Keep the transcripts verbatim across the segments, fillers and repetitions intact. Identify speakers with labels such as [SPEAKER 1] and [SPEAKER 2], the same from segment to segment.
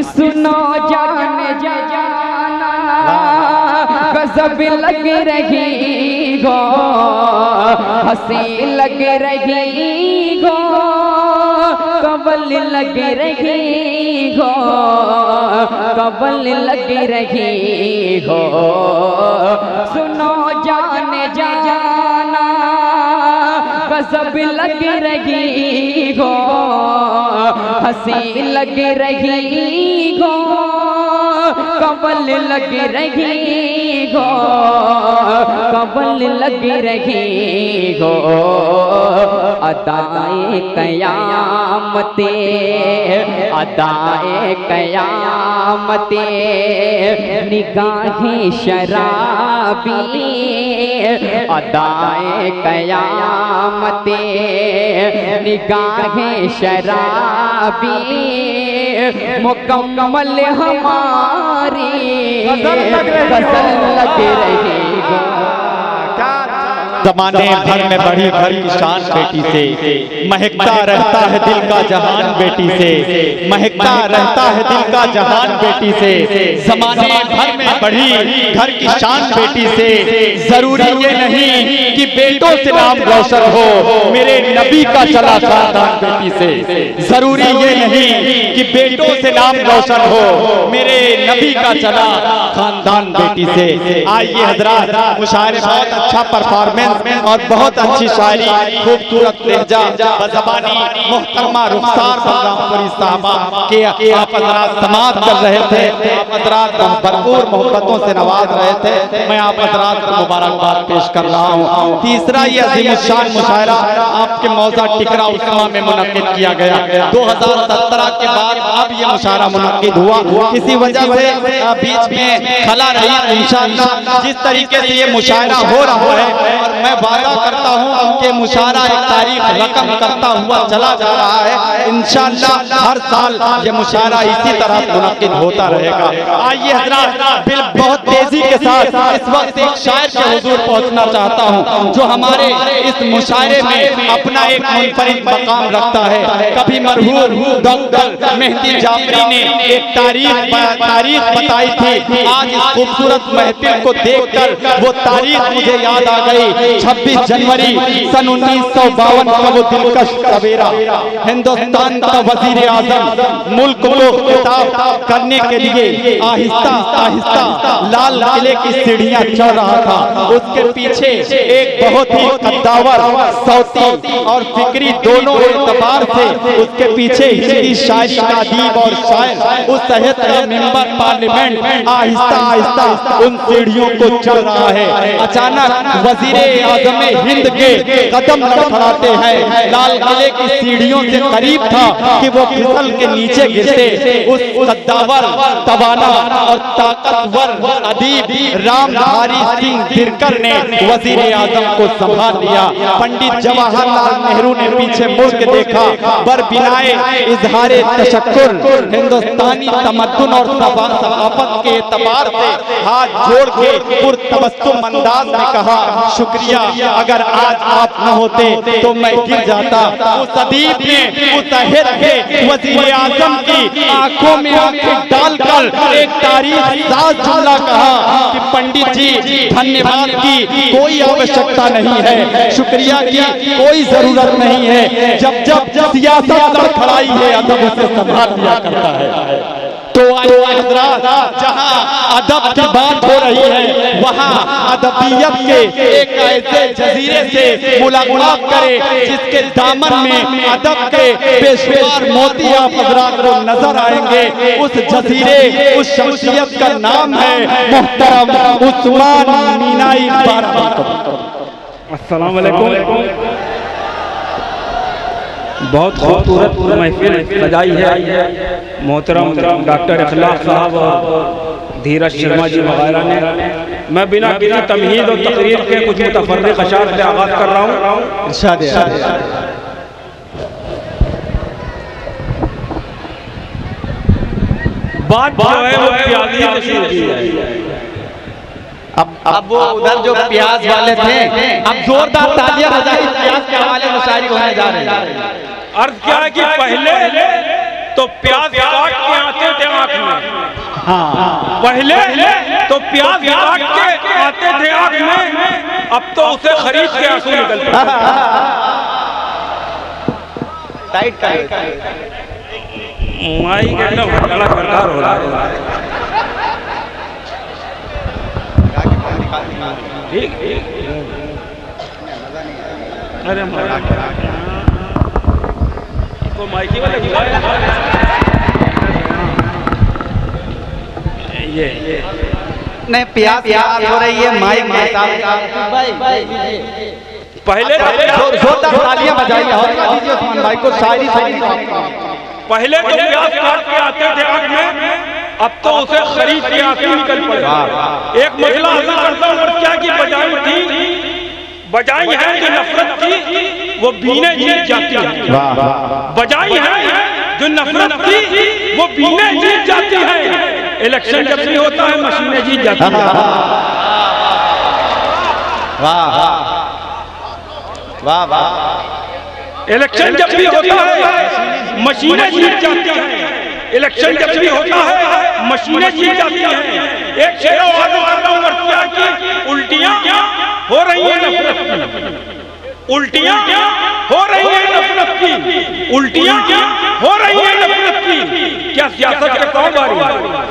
[SPEAKER 1] सुनो जान जाना गजब लग रही हो, हंसी लग रही हो, कबल लग रही हो, कबल लग रही हो। सुनो जान जाना गजब लग रही हो, हंसी लग रही हो, कबल लग रही हो, कबल लग रही हो। अदाए कयामते, अदाए कयामते, निगाहें शराबी, अदाए कयामते, निगाहें शराबी, मुकम्मल हमारी गजल लग रही हो।
[SPEAKER 2] ज़माने भर में बढ़ी घर की शान बेटी से, महकता रहता है दिल का जहान बेटी से, महकता रहता है दिल का जहान बेटी से। ज़माने भर में बढ़ी घर की शान बेटी से, जरूरी ये नहीं कि बेटों से नाम रोशन हो, मेरे नबी का चला खानदान बेटी से। जरूरी ये नहीं कि बेटों से नाम रोशन हो, मेरे नबी का चला खानदान बेटी से। आइए हजरात, मुशायरे बहुत अच्छा परफॉर्मेंस और बहुत अच्छी शायरी, खूबसूरत लहजा, बज़बानी मोहतरमा रुखसार बलरामपुरी साहबा के आप हज़रात समाअत कर रहे थे, आप हज़रात भरपूर मोहब्बतों से नवाज रहे थे। मैं आप हज़रात को मुबारकबाद पेश कर रहा हूँ। तीसरा ये अज़ीमुश्शान मुशायरा आपके मौज़ा टिकरा उस्मा में मुनक्किद किया गया। दो हजार सत्रह के बाद अब ये मुशायरा मुनक्किद हुआ, इसी वजह से बीच में खला रही। इंशाअल्लाह जिस तरीके से ये मुशायरा हो रहा है, और मैं वादा करता हूँ कि मुशायरा एक तारीख रकम करता हुआ चला जा रहा है। इंशाअल्लाह हर साल ये मुशायरा इसी तरह मुनक्किद होता रहेगा। आइए हज़रात, बिल बहुत तेजी के साथ इस वक्त एक शायर के हुजूर पहुँचना चाहता हूँ, जो हमारे इस मुशायरे में अपना एक मुनफरिद मकाम रखता है। कभी मरहूम डॉक्टर मेहदी जाफरी ने एक तारीख तारीख बताई थी, आज इस खूबसूरत महफिल को देखकर वो तारीख मुझे याद आ गई। छब्बीस जनवरी सन उन्नीस सौ बावन का वो दिलकश सवेरा, हिंदुस्तान का वजीर आजम मुल्क को खिताब करने के लिए आहिस्ता आहिस्ता लाल किले की सीढ़ियां चढ़ रहा था। उसके पीछे एक बहुत ही कद्दावर, सौती और फिक्री दोनों एतबार से उसके पीछे हिंदी शायरी का अदीब और शायर उस सहित का मेंबर पार्लियामेंट आहिस्ता आहिस्ता उन सीढ़ियों को चढ़ रहा है। अचानक वजीरे आज़म हिंद के कदम लड़खड़ाते हैं। लाल किले की सीढ़ियों से करीब था कि वो फिसल के नीचे गिरते। उस कद्दावर, तवाना और ताकतवर अदीब रामधारी सिंह दिनकर ने वजीर आजम को संभाल लिया। पंडित जवाहरलाल नेहरू ने पीछे मुड़ के देखा, बर बिनाए इजहारे तशक्कुर हिंदुस्तानी तमद्दुन और सकाफत के एतबार से हाथ जोड़ के पुरतबस्सुम अंदाज में कहा, शुक्रिया, अगर आज आप न होते तो मैं गिर जाता। उस अदीब ने उस अहद के वजीर आजम की आंखों में आंखें डालकर एक तारीख साज जुमला कहा कि पंडित जी, धन्यवाद की कोई आवश्यकता नहीं है, शुक्रिया की कोई जरूरत नहीं है। जब जब सियासत लड़खड़ाई है, अदब उसे संभाल दिया करता है। तो हज़रात, जहाँ अदब की बात हो रही है, वहाँ अदबियत के एक ऐसे जजीरे से मुलाकात करें जिसके दामन में अदब के पेशवार मोती आप हज़रात को नजर आएंगे। उस जजीरे, उस शख्सियत का नाम है मोहतरम उस्मान मीनाई बाराबांकी।
[SPEAKER 3] अस्सलाम वालेकुम। बहुत खूबसूरत महफिल सजाई है मोहतरम डॉक्टर इखलास साहब और धीरज शर्मा जी वगैरह ने। मैं बिना किसी तमहीद और तकरीर के कुछ मुतफर्रिक़ अशार से आगाज़ कर रहा हूँ।
[SPEAKER 2] इरशाद
[SPEAKER 3] बात जो है वो प्याजी से शुरू की है।
[SPEAKER 2] अब अब वो उधर जो प्याज वाले थे, अब जोरदार तालियां बजाई, प्याज के हवाले मुशायरे होने जा रहे हैं।
[SPEAKER 3] अर्ज क्या है कि पहले तो प्याज काट के आते थे आँख में, हाँ पहले तो प्याज काट के आते थे आग में, अब तो उसे खरीद के आंसू निकलते हैं।
[SPEAKER 2] टाइट टाइट
[SPEAKER 3] माई के एकदम हड़कना सरकार हो रहा है। ठीक ठीक अरे को माइकी वाले ये ये
[SPEAKER 2] नहीं प्यास प्यास हो रही है माइक में
[SPEAKER 3] पहले
[SPEAKER 2] जोरदार तालियां बजाइए और दीजिए उस्मान भाई को शायरी शायरी।
[SPEAKER 3] पहले तो प्याज काट के आते थे आग में, अब तो उसे खरीद के आंसू निकल पड़े। एक महिला हल्ला करता हूँ और क्या की बजाई थी, बजाई है जो नफरत की वो बीने जीत जाती है। बजाई है जो नफरत की वो बीने जीत जाती है। इलेक्शन जब भी होता है मशीनें जीत जाती है।
[SPEAKER 2] वाह वाह वाह।
[SPEAKER 3] इलेक्शन जब भी होता है मशीनें जीत जाती हैं। इलेक्शन जब भी होता है मशीनें जीत जाती हैं। एक शेर और क्या की उल्टियां हो रही हैं नफरत की, उल्टियां हो रही हैं नफरत की, उल्टियां हो रही हैं नफरत की। क्या सियासत के कौन बारी है?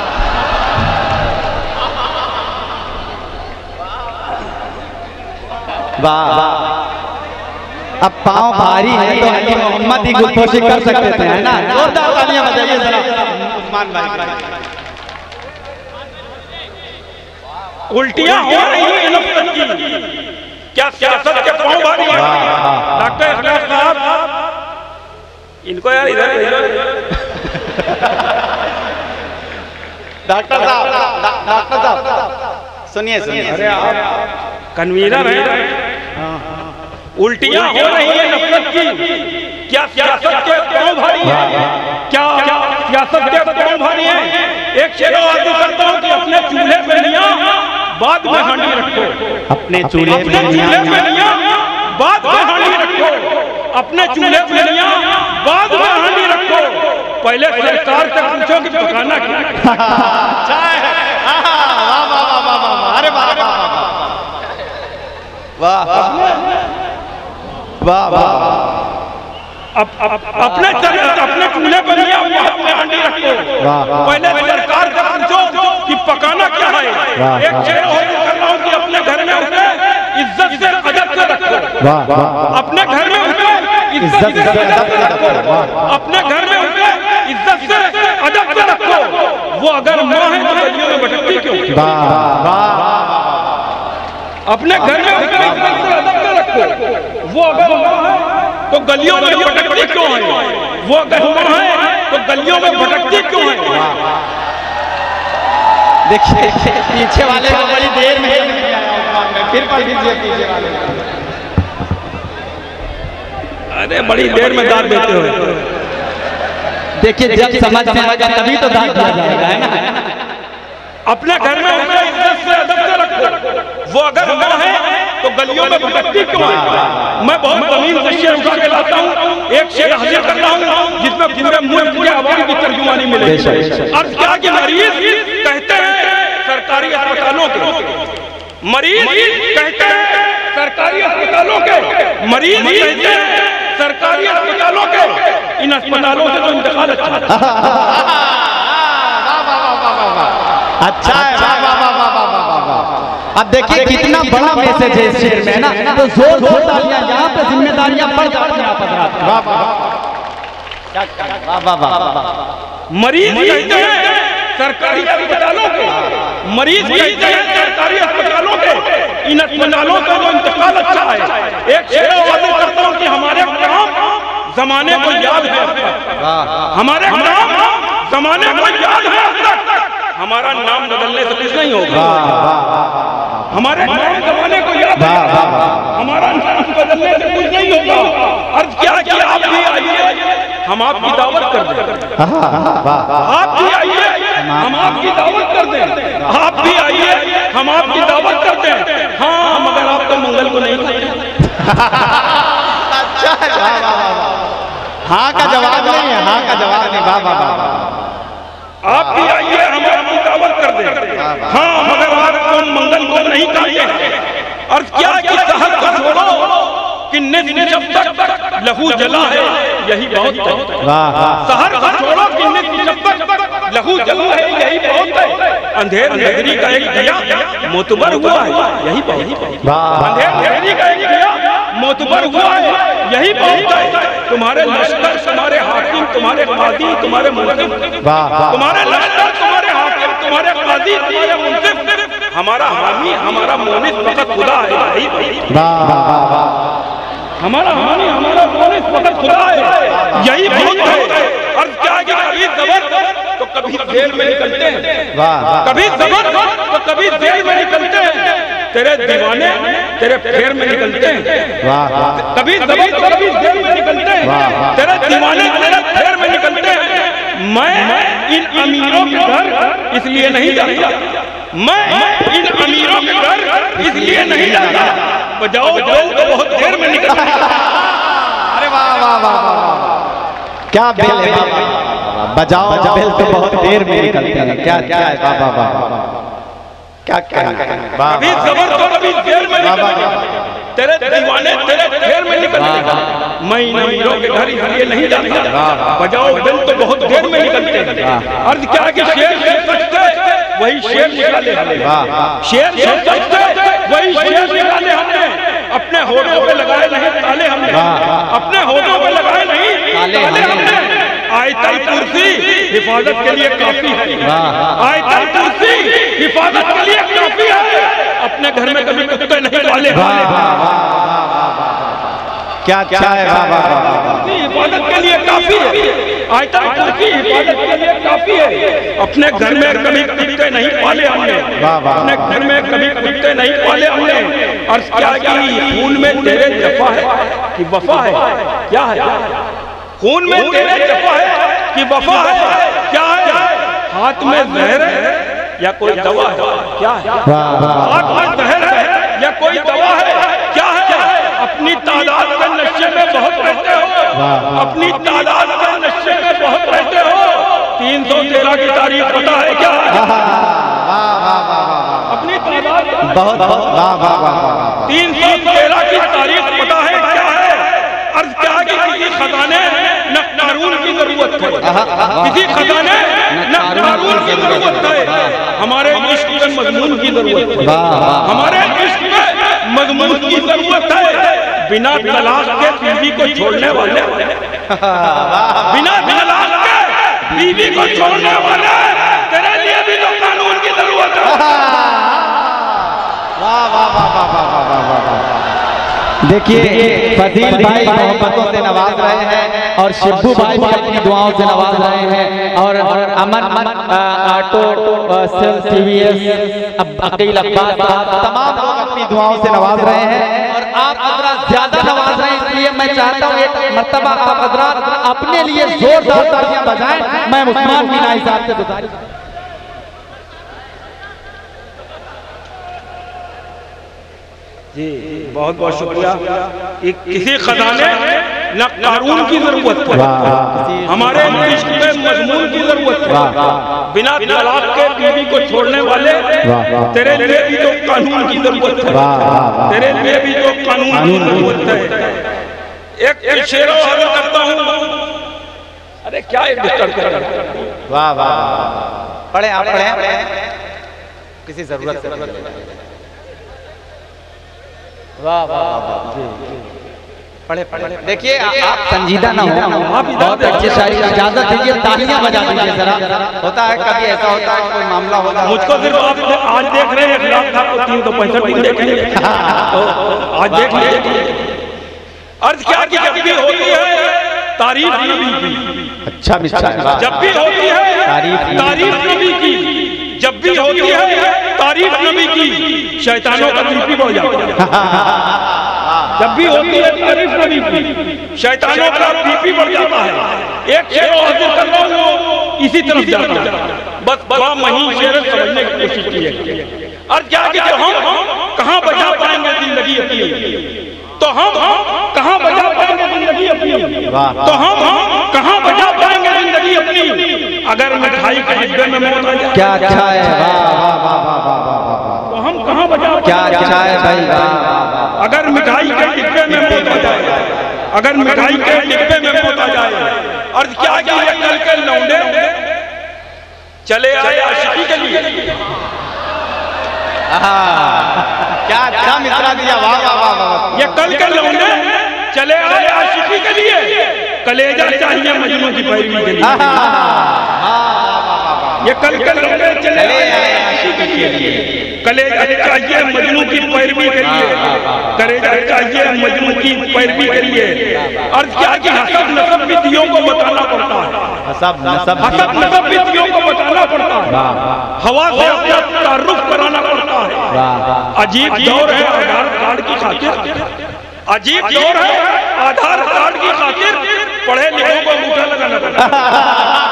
[SPEAKER 2] वाह। अब पाँव भारी है तो अली मोहम्मद ही गुलफोशी कर सकते थे, है ना? जोरदार तालियां बजाइए जरा उस्मान भाई।
[SPEAKER 3] उल्टियां हो रही हैं नफरत की, क्या सियासत के पाँव भारी है? डॉक्टर इखलास साहब इनको यार इधर
[SPEAKER 2] डॉक्टर साहब डॉक्टर साहब सुनिए सुनिए।
[SPEAKER 3] अरे आप कन्वीनर हैं। उल्टियां हो रही है नफरत की, क्या सियासत के पाँव भारी है? क्या सियासत के पाँव भारी है? एक शेर आरज़ू करता हूं कि अपने चूल्हे पे लिया बाद में हांडी रखो,
[SPEAKER 2] अपने चूल्हे
[SPEAKER 3] अपने चूल्हे पे लिया बाद में हांडी रखो, अपने चूल्हे पे लिया बाद में हांडी रखो। पहले सरकार से पूछो कि पकाना क्या।
[SPEAKER 2] अरे वाह वाह वाह।
[SPEAKER 3] अब अपने अपने चूल्हे पर लिया अपने हांडी रखो। पहले सरकार से पूछो कि पकाना क्या है। एक शेर और कर रहा हूं कि अपने घर में उसे इज्जत से अदब से रखो। अपने घर में उसे इज्जत से अदब से रखो। अपने घर में उसे इज्जत से अदब से रखो। वो अगर माँ है तो गलियों में भटकती क्यों? अपने घर में उसे इज्जत से अदब से रखो। वो अगर माँ है तो गलियों में भटकती क्यों है? वो अगर माँ है तो गलियों में भटकती क्यों है?
[SPEAKER 2] देखिए पीछे वाले को बड़ी देर में फिर पढ़ दीजिए पीछे वाले।
[SPEAKER 3] अरे बड़ी देर में दाद देते हो।
[SPEAKER 2] देखिए जब समझ में आएगा तभी तो दाद दिया जाएगा, है ना?
[SPEAKER 3] अपने घर में उसे इज्जत से अदब से रखो। वो अगर माँ है तो गलियों में भटकती क्यों है? मैं बहुत जमीन से शेर उठा के लाता हूँ, एक शेर हाजिर कर रहा हूँ जिसमें पूरे मुल्क की आवाम की तर्जुमानी मिलेगी। अर्ज क्या कि मरीज कहते हैं सरकारी अस्पतालों के, मरीज कहते हैं सरकारी अस्पतालों के, मरीज कहते हैं सरकारी अस्पतालों के। इन अस्पतालों से तो इंतकाल अच्छा
[SPEAKER 2] अच्छा है। वाह वाह वाह वाह वाह वाह। अब देखिए कितना बड़ा मैसेज है इस शेर में, ना? तो जोर जोर तालियां, यहाँ पे जिम्मेदारियां बढ़ जाती हैं। आप हज़रात वाह वाह वाह वाह।
[SPEAKER 3] मरीज कहते हैं सरकारी अस्पतालों के, मरीज कहते हैं सरकारी अस्पतालों के। इन अस्पतालों का जो इंतकाल अच्छा है। एक शेर वादे करता हूँ कि हमारे काम जमाने को याद है, हमारे काम जमाने को याद है। हमारा नाम बदलने से कुछ नहीं होगा। हमारे नाम जमाने को याद है, हमारा नाम बदलने से कुछ नहीं होगा। अर्ज क्या कि आप भी आइए हम आपकी दावत कर दें। आप भी आइए हम आपकी दावत कर दें। आप भी आइए हम आपकी दावत कर दें। हाँ मगर आप तो मंगल को नहीं खाते।
[SPEAKER 2] अच्छा है। हाँ का जवाब नहीं है, हाँ का जवाब नहीं। वाह वाह वाह।
[SPEAKER 3] आप भी आइए हम हाँ मगर आज तुम मंगल को नहीं करते। अर्थ क्या कि सहर का छोड़ो कि नित जब तक लहू जला है यही बहुत है। सहर का छोड़ो कि नित जब तक लहू जला है यही बहुत है। अंधेर नगरी का एक दिया मोतबर हुआ है यही बहुत है। अंधेर नगरी का एक दिया मोतबर हुआ है यही बहुत है। तुम्हारे लश्कर, तुम्हारे हाकिम, तुम्हारे कादी, तुम्हारे मुंसिफ, तुम्हारे लश्कर, तुम्हारे हाकिम, तुम्हारे कादी, तुम्हारे मुंसिफ, हमारा हामी, हमारा मोनिस फकत खुदा है यही। हमारा हामी, हमारा मोनिस फकत खुदा है यही बहुत है। और क्या कि कभी जबर तो कभी जेल में निकलते हैं, कभी जबर तो कभी जेल में निकलते हैं। तेरे दीवाने तेरे फेर में निकलते हैं, कभी जबर तो कभी जेल में निकलते हैं। तेरे दीवाने तेरे फेर में निकलते हैं। मैं इन अमीरों के घर इसलिए नहीं जाता, मैं इन अमीरों के घर इसलिए नहीं जाता। बजाओ बेल तो बहुत देर में निकलता है।
[SPEAKER 2] अरे वाह वाह वाह, क्या बेल है, बजाओ बेल तो बहुत देर में निकलती है। क्या क्या है, वाह वाह वाह, क्या क्या
[SPEAKER 3] कभी जबर तो कभी देर में निकलता है। तेरे दीवाने तेरे फेर में निकलते हैं। मैं इन अमीरों के घर इसलिए नहीं जाता। बजाओ बेल तो बहुत देर में निकलते हैं। अर्थ क्या कि शेर से सचते वही शेर निकाले हमने, शेर से सचते वही शेर निकाले हमने। अपने होठों पे लगाए नहीं ताले हमने, अपने होठों पे लगाए नहीं ताले हमने। आयतल कुर्सी हिफाजत के लिए काफी है, आयतल कुर्सी हिफाजत के लिए काफी है। अपने घर में कभी कुत्ते नहीं पाले,
[SPEAKER 2] क्या क्या है,
[SPEAKER 3] हिफाजत के लिए काफी है। आयतल कुर्सी हिफाजत के लिए काफी है। अपने घर में कभी कुत्ते नहीं पाले हमने, अपने घर में कभी कुत्ते नहीं पाले हमने। और क्या कि खून में तेरे जफा है कि वफा है, क्या है खून में तेरे जफा है कि वफा है, क्या है हाथ में जहर है या कोई दवा है, क्या है हाथ में जहर है या कोई दवा है, क्या है अपनी तादाद के नशे में बहुत रहते हो, अपनी तादाद के नशे में बहुत रहते हो। तीन सौ तेरह की तारीख पता है क्या है? अपनी तादाद
[SPEAKER 2] बहुत बहुत
[SPEAKER 3] तीन सौ तेरह की तारीख पता है क्या है? अर्ज क्या कि किसी खजाने न कानून की जरूरत है, किसी खजाने न कानून की जरूरत है। हमारे इश्क में मजमून की जरूरत है, हमारे इश्क में मजमून की जरूरत है। बिना तलाक के बीवी को छोड़ने वाले, बिना तलाक के बीवी को छोड़ने वाले, तेरे लिए भी तो कानून की जरूरत है।
[SPEAKER 2] वाह वाह वाह वाह वाह वाह वाह। देखिए फजील भाई मोहब्बतों से नवाज रहे हैं और शिब्बू भाई भी अपनी दुआओं से नवाज रहे हैं। और अमन ऑटो सीवीएस अकील अब्बास तमाम लोग अपनी दुआओं से नवाज रहे हैं। और आप हजरात ज्यादा नवाज रहे हैं, इसलिए मैं चाहता हूँ एक मर्तबा आप हजरात अपने लिए जोरदार तालियां बजाएं। मैं उस्मान मीना साहब से गुजारिश
[SPEAKER 3] जी, बहुत बहुत शुक्रिया। किसी खजाने न कानून की जरूरत है, हमारे इश्क में मजमून की जरूरत है। बिना तलाक के बीवी को छोड़ने वाले, तेरे लिए भी तो कानून की जरूरत है, तेरे लिए भी तो कानून की जरूरत है। एक एक शेर और करता हूँ। अरे क्या एक डिस्टर्ब कर रहा है?
[SPEAKER 2] वाह वाह, पढ़े आप पढ़े, किसी जरूरत से वाह वाह जी, पढ़े पढ़े। देखिए आप संजीदा ना हो, आप बहुत अच्छे शायरी, इजाजत दीजिए तालियां बजा दीजिए जरा। होता है कभी ऐसा होता है कोई मामला होता है,
[SPEAKER 3] मुझको सिर्फ आप आज देख रहे हैं, एक लाख था को तीन सौ पैंसठ दिन देखेंगे, आज देख लीजिए। अर्ज क्या कि जब भी होती है तारीफ नबी की,
[SPEAKER 2] अच्छा मिस्टर,
[SPEAKER 3] जब भी होती है तारीफ नबी की, जब भी होती है तारीफ नबी की, शैतानों का बीपी बढ़ जाता है। जब भी होती है तारीफ नबी की, शैतानों का बीपी बढ़ जाता है। एक शेर हाजिर कर रहा हूँ, इसी तरफ जाता है। बस बड़ा महीन शेर समझने की कोशिश की है। और क्या कि तो हम कहाँ बचा पाएंगे जिंदगी अपनी, तो हम कहाँ बचा पाएंगे जिंदगी अपनी, तो हम कहाँ बचा पाएंगे जिंदगी अपनी, अगर मिठाई के डिब्बे में मौत आ जाए।
[SPEAKER 2] क्या अच्छा है, वाह वाह वाह।
[SPEAKER 3] क्या अच्छा है भाई। अगर मिठाई के डिब्बे में मौत हो जाए, अगर मिठाई के डिब्बे में मौत आ जाए, और क्या क्या ये कल के लौंडे चले आए आशिकी के लिए।
[SPEAKER 2] क्या अच्छा मिसरा दिया, वाह वाह वाह।
[SPEAKER 3] ये कल के लौंडे चले आए आशिकी के लिए, कलेजा चाहिए मजनू की पैरवी के लिए। ये कल के लौंडे चले आए आशिकी के लिए, कलेजा चाहिए मजनू की पैरवी के लिए, कलेजा चाहिए मजनू की पैरवी के लिए। और क्या कि हसब नसब विधियों को बताना पड़ता है,
[SPEAKER 2] हसब नसब
[SPEAKER 3] हसब नसब विधियों को बताना पड़ता है, हवा से अपना तारुफ कराना पड़ता है। अजीब दौर है आधार कार्ड की खातिर, अजीब दौर है आधार कार्ड की खातिर, पढ़े लिखों को अंगूठा लगाना पड़ता है।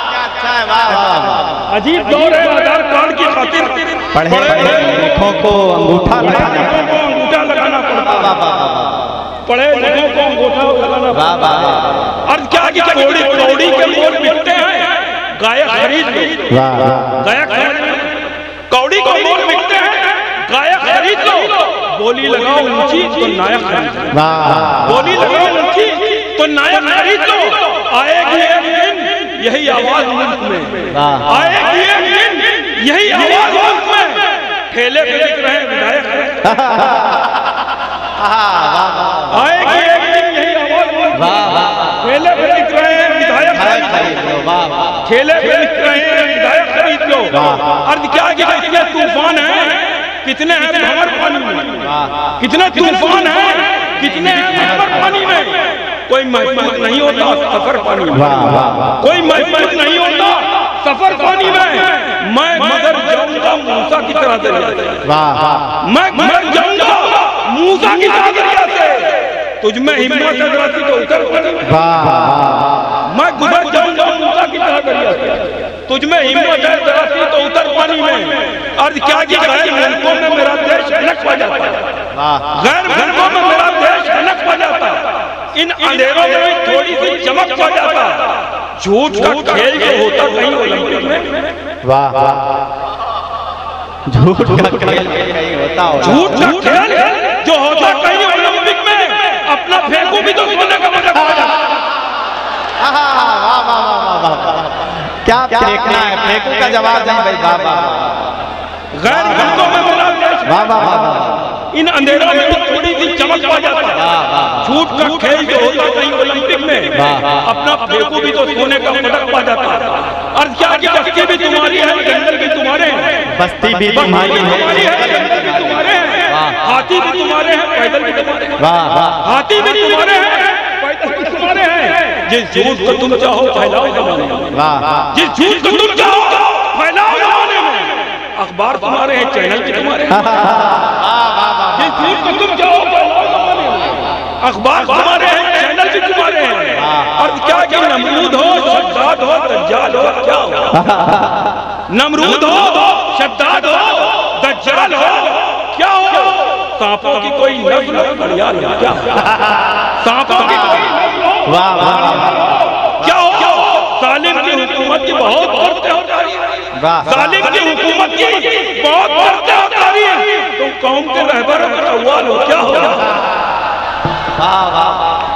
[SPEAKER 3] अजीब दौर है आधार कार्ड की खातिर,
[SPEAKER 2] पढ़े लिखों को अंगूठा लगाना
[SPEAKER 3] अंगूठा लगाना पड़ता है, पढ़े लिखों को अंगूठा लगाना पड़ता है। और क्या कि कौड़ी कौड़ी के मोल बिकते हैं, गायक खरीद लो, गायक कौड़ी को मोल बिकते हैं, गायक खरीद लो, बोली लगाओ ऊंची तो नायक खरीद लो, बोली लगाओ ऊंची तो नायक खरीद लो। आएगी एक दिन यही आवाज मुल्क में, आएगी एक दिन यही आवाज मुल्क में, ठेले पे बिक रहे विधायक, आएगी एक दिन यही आवाज मुल्क में, ठेले पे बिक रहे विधायक, ठेले पे बिक रहे विधायक खरीद लो। अर्थ क्या कि कितने तूफान हैं, कितने हैं भंवर पानी में, कितने तूफान हैं, कितने हैं भंवर पानी में। कोई महफूज नहीं होता सफर पानी में, कोई महफूज नहीं होता सफर पानी में। मैं मगर जाऊंगा मूसा की तरह दरिया, मैं मर जाऊंगा मूसा की तरह दरिया से, तुझ में हिम्मत है तो उतर पानी में। मैं गुजर जाऊंगा मूसा की तरह दरिया से, तुझ में हिम्मत है जरा तो उतर पानी में। और क्या कि गैर मुल्कों में मेरा देश हलक पा जाता, गैर मुल्कों में मेरा देश हलक पा जाता, इन अंधेरों में थोड़ी सी चमक पा जाता। झूठ का खेल जो होता कहीं ओलंपिक में,
[SPEAKER 2] वाह झूठ का खेल कहीं होता,
[SPEAKER 3] झूठ का खेल जो होता कहीं ओलंपिक में, अपना फेंकू भी तो सोने का मजा पा जाता।
[SPEAKER 2] क्या फेंकना है, फेंकू का जवाब नहीं भाई। वाह वाह,
[SPEAKER 3] गैर मुल्कों में मेरा देश,
[SPEAKER 2] वाह वाह वाह,
[SPEAKER 3] इन अंधेरों में थोड़ी सी चमक पा जाता। झूठ का खेल जो होता कहीं ओलंपिक में, अपना फेंकू भी तो सोने का पदक पा जाता। और क्या कि बस्ती भी तुम्हारी है, जंगल भी तुम्हारे हैं,
[SPEAKER 2] बस्ती भी तुम्हारी
[SPEAKER 3] है, जंगल भी तुम्हारे हैं, हाथी भी तुम्हारे हैं, पैदल भी तुम्हारे हैं, हाथी भी तुम्हारे हैं, पैदल भी तुम्हारे हैं। जिस झूठ को तुम चाहो फैलाओ जमाने में, जिस झूठ को तुम चाहो फैलाओ जमाने में, अखबार तुम्हारे हैं, चैनल भी तुम्हारे हैं, जिस झूठ को तुम चाहो फैलाओ जमाने में, अखबार तुम्हारे हैं, चैनल भी तुम्हारे हैं। और क्या कि नमरूद हो, शद्दाद हो, दज्जाल हो, क्या हो, नमरूद हो, शद्दाद हो, दज्जाल हो, क्या हो, सांपों की कोई नस्ल घड़ियाल हो, क्या सांपों की कोई नस्ल हो,
[SPEAKER 2] वाह वाह,
[SPEAKER 3] क्या हो, सालिम की हुकूमत की बहुत बढ़ते हो जा रही है, सालिम की हुकूमत की बहुत बढ़ते हो जा रही है, तुम कौम के रहबर हो, क्या हो,
[SPEAKER 2] वाह वाह।